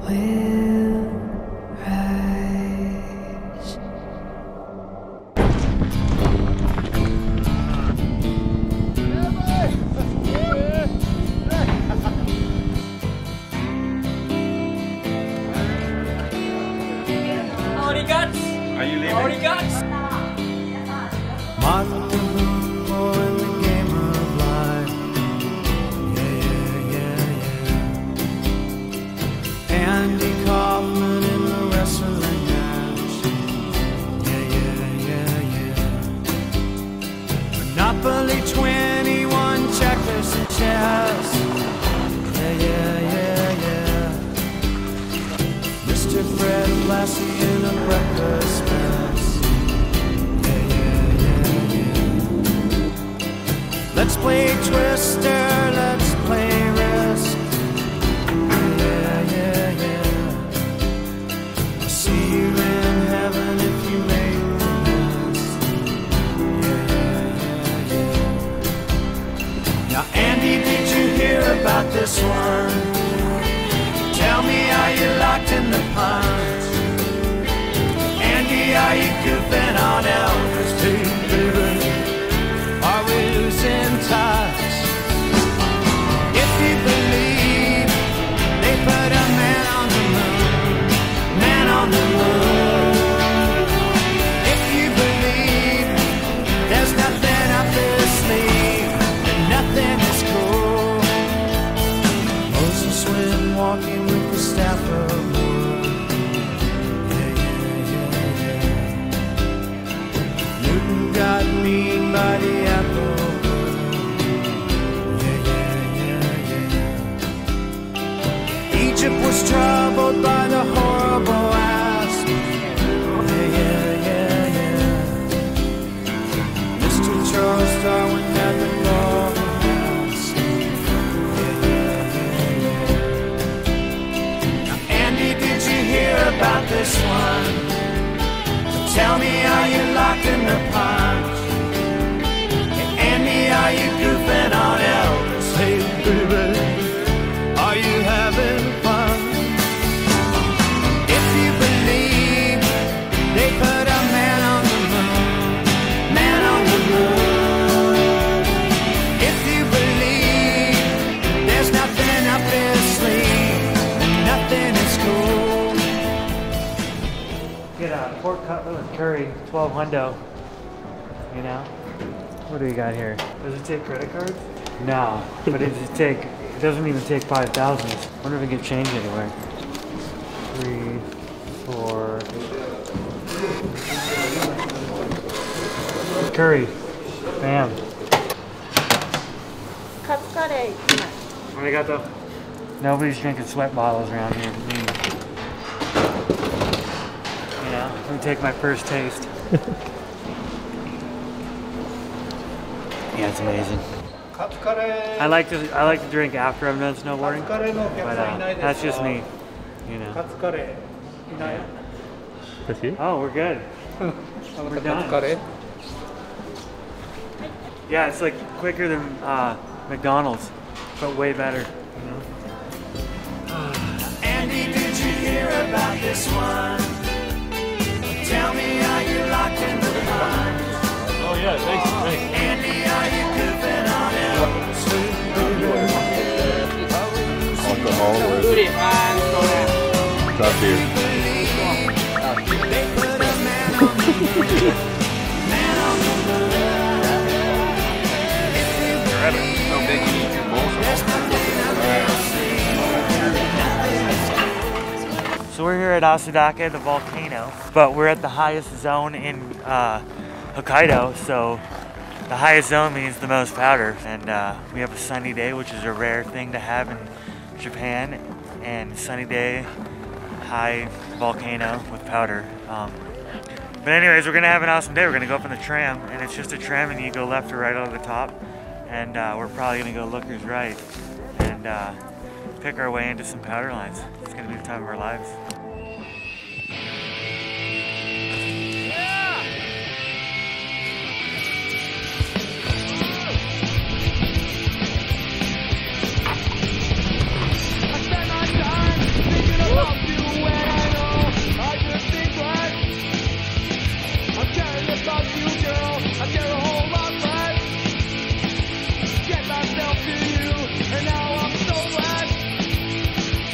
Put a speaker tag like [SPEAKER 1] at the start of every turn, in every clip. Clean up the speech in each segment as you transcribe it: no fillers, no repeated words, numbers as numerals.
[SPEAKER 1] will rise.
[SPEAKER 2] Already guts?
[SPEAKER 3] Are you leaving?
[SPEAKER 2] Already guts?
[SPEAKER 1] Monopoly 21 checkers and chess. Yeah. Mr. Fred Lassie in a breakfast mess. Yeah. Let's play Twister, let's play Risk. Yeah. I'll see you in heaven if you make the list. Now, Andy, did you hear about this one? Tell me, are you locked in the pond? Andy, are you goofing on Elvis too, baby? Are we losing touch? If you believe they put a man on the moon, man on the moon. If you believe there's nothing up his sleeve, then nothing is cool. Moses went walking with the staff of wood. Yeah. Newton got mean by the apple wood. Yeah. Egypt was troubled by the horrible asp. Yeah. Mr. Charles Darwin had the golden mask. Yeah. Andy, did you hear about this one? Tell me, are you locked in the pond? Hey, Andy, are you goofing on Elvis? Hey, baby, are you having fun? If you believe they put a man on the moon, man on the moon. If you believe there's nothing up his sleeve, then nothing is cool. Get a pork cutlet with curry, 12 hundo. You know? What do we got here? Does it take credit cards? No, but it doesn't even take 5,000. Wonder if we can change anywhere. 3, 4. Curry. Bam.
[SPEAKER 4] Katsukare.
[SPEAKER 1] Arigato. Nobody's drinking sweat bottles around here. You know, let me take my first taste. Yeah, it's amazing. I like to drink after I'm done snowboarding, but that's just me, you know. Oh, we're good. We're done. Yeah, it's like quicker than McDonald's, but way better, you know. Andy, did you hear about this one? Tell me, are you locked in the pond?
[SPEAKER 3] Oh yeah, thanks.
[SPEAKER 1] Andy, are you goofing on Elvis?
[SPEAKER 3] Alcohol or top beer.
[SPEAKER 1] They put a man on the moon. Man on the moon.
[SPEAKER 3] How big you need your bowls?
[SPEAKER 1] So we're here at Asadake, the volcano, but we're at the highest zone in Hokkaido, so the highest zone means the most powder, and we have a sunny day, which is a rare thing to have in Japan, and sunny day, high volcano with powder. But anyways, we're gonna have an awesome day. We're gonna go up on the tram, and it's just a tram, and you go left or right out of the top, and we're probably gonna go lookers right, and pick our way into some powder lines. It's gonna be the time of our lives.
[SPEAKER 2] Woo!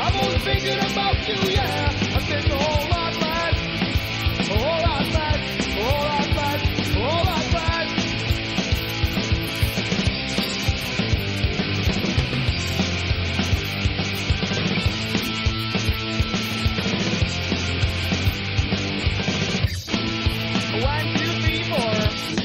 [SPEAKER 2] I'm only thinking about you, yeah. I think a whole lot bad. A whole lot bad. A whole lot bad. A whole lot bad. One, two, three, four.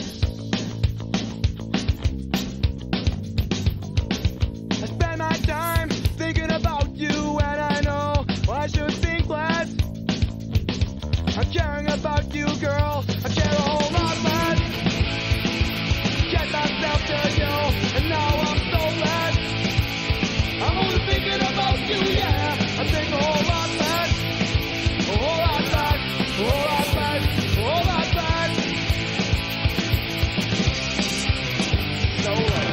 [SPEAKER 2] I spend my time thinking about you, and I know I should think less. I'm caring about you, girl. I care a whole lot less. Get myself to you, and now I'm so less. I'm only thinking about you, yeah. I think a whole lot less. A whole lot less. A whole lot less. A whole lot less. So less.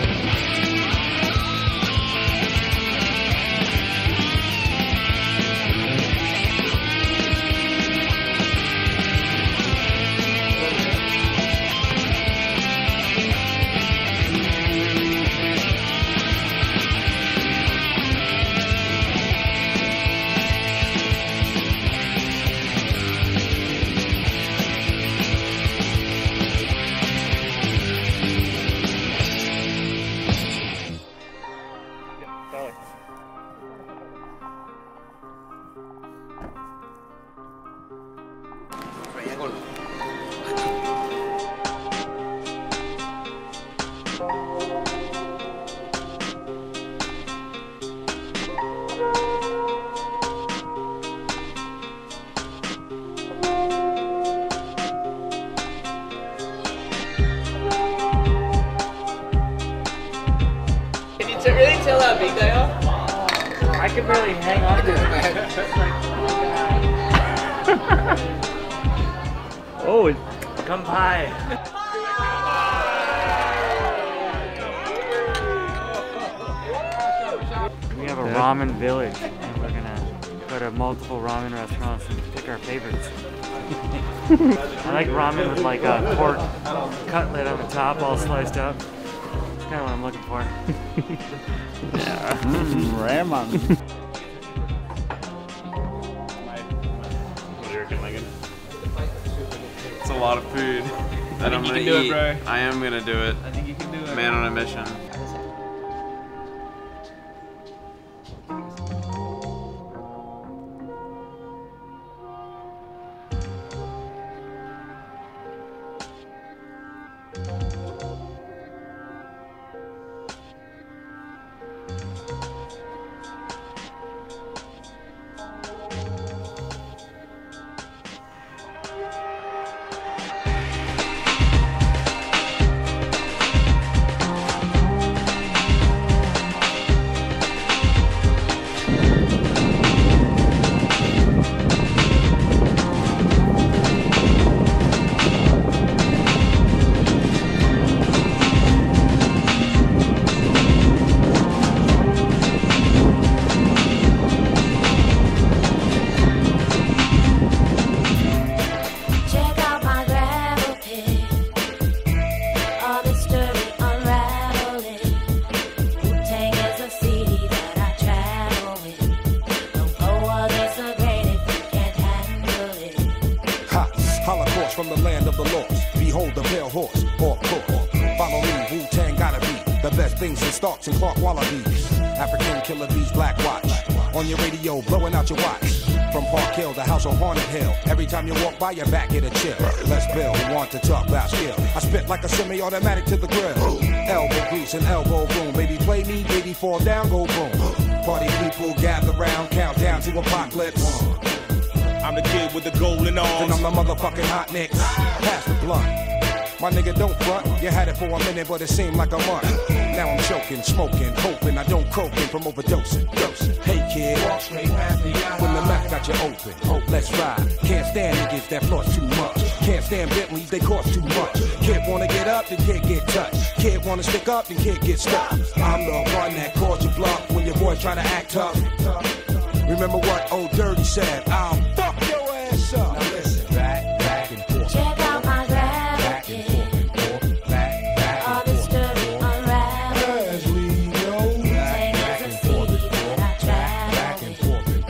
[SPEAKER 4] Can you really tell how big they are?
[SPEAKER 5] I can barely hang on to it. Oh, it's kampai. We have a ramen village, and we're gonna go to multiple ramen restaurants and pick our favorites. I like ramen with like a pork cutlet on the top, all sliced up. That's kind of what I'm looking for.
[SPEAKER 3] Yeah. Ramen. What do you reckon, Megan?
[SPEAKER 6] It's a lot of food that I'm gonna eat. I am gonna do it. I think you can do it. Man on a mission.
[SPEAKER 7] From the land of the lost, behold the pale horse, or course. Follow me, Wu-Tang gotta be the best things in Starks and Clark Wallabies. African killer bees, Black Watch. On your radio, blowing out your watch. From Park Hill, the house on Haunted Hill. Every time you walk by, your back get a chill. Let's build, who want to talk about skill. I spit like a semi-automatic to the grill. Elbow grease and elbow boom. Baby play me, baby fall down, go boom. Party people gather round, count down to apocalypse. I'm the kid with the golden arms. And I'm the motherfucking hot nicks. Pass the blunt. My nigga, don't front. You had it for a minute, but it seemed like a month. Now I'm choking, smoking, hoping I don't croaking from overdosing. Hey kid, walk straight past the eye. When the mouth got you open, let's ride. Can't stand niggas that floss too much. Can't stand Bentleys, they cost too much. Kid wanna get up, then can't get touched. Kid wanna stick up, then can't get stuck. I'm the one that calls you bluff when your boy try to act tough. Remember what old Dirty said? I'll fuck your ass up. Now listen, back and forth.
[SPEAKER 8] Check out my graphic.
[SPEAKER 7] Back and forth, back
[SPEAKER 8] All
[SPEAKER 7] and
[SPEAKER 8] the
[SPEAKER 7] forth.
[SPEAKER 8] story unraveled.
[SPEAKER 7] As we go, back and forth, back and forth.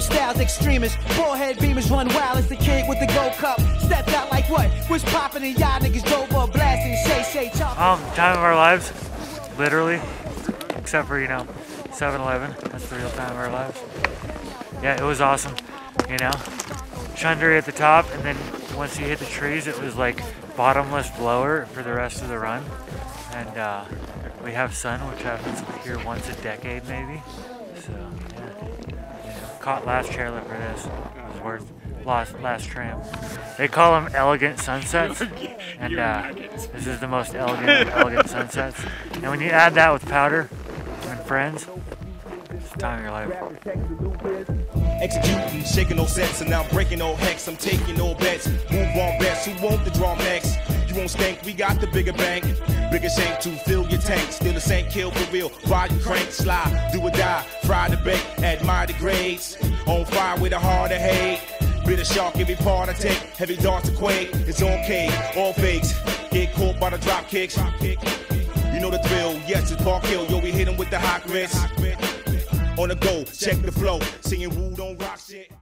[SPEAKER 2] styles extremists. Forehead beamers run wild as the kid with the gold cup. Stepped out like what? Was popping and y'all niggas drove up blasting. Say, chop.
[SPEAKER 5] Time of our lives, literally, except for 7-Eleven. That's the real time of our lives. Yeah, it was awesome. Chundry at the top, and then once you hit the trees, it was like bottomless blower for the rest of the run. And we have sun, which happens here once a decade, maybe. So yeah, caught last chairlift for this. It was worth last tram. They call them elegant sunsets, and this is the most elegant sunsets. And when you add that with powder and friends, it's the time of your life.
[SPEAKER 7] Executing, shaking no sets, and now I'm breaking no hex. I'm taking no bets. Move on bets. Who want the draw next? You won't stink. We got the bigger bank. Bigger shank to fill your tank. Still the same kill for real. Ride you crank, slide, do or die. Fry the bake, admire the grades. On fire with a heart of hate. Bitter shark, every part I take. Heavy darts to quake. It's on cake, all fakes. Get caught by the drop kicks. You know the thrill. Yes, it's Park Hill. Yo, we hit him with the hot wrist. On the go, check the flow. Singing Woo Don't Rock shit.